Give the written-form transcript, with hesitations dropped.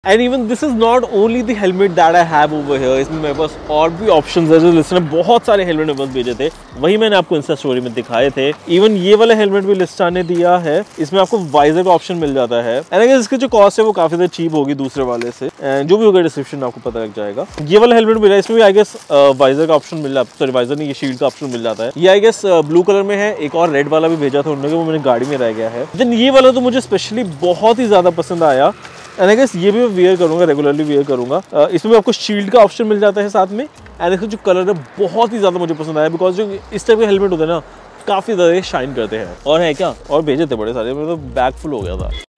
And even this is not only the helmet that I have over here, इसमें मेरे पास और भी options है। जो लिस्ट ने बहुत सारे हेलमेट मेरे पास भेजे थे, वही मैंने आपको इंस्टा स्टोरी में दिखाए थे। इवन ये वाला हेलमेट भी लिस्ट ने दिया है, इसमें आपको वाइजर का ऑप्शन मिल जाता है। एंड अगर इसकी जो कॉस्ट है वो काफी ज्यादा चीप होगी दूसरे वाले से, जो भी होगा डिस्क्रिप्शन में आपको पता लग जाएगा। ये वाला हेलमेट मिला है, इसमें भी आई गेस वाइजर का ऑप्शन मिल जाता है, सॉरी वाइजर नहीं, ये शील्ड का ऑप्शन मिल जाता है। ये आई गेस ब्लू कलर में है, एक और रेड वाला भी भेजा था उन्होंने, वो मैंने गाड़ी में रह गया है। देन ये वाला तो मुझे स्पेशली बहुत ही ज्यादा पसंद आया, एंड आई गेस ये भी मैं वेयर करूंगा, रेगुलरली वेयर करूंगा। इसमें आपको शील्ड का ऑप्शन मिल जाता है साथ में। एंड इसका जो कलर है बहुत ही ज़्यादा मुझे पसंद आया, बिकॉज जो इस टाइप के हेलमेट होते हैं ना, काफ़ी ज़्यादा शाइन करते हैं। और है क्या, और भेजे थे बड़े सारे, मतलब बैग फुल हो गया था।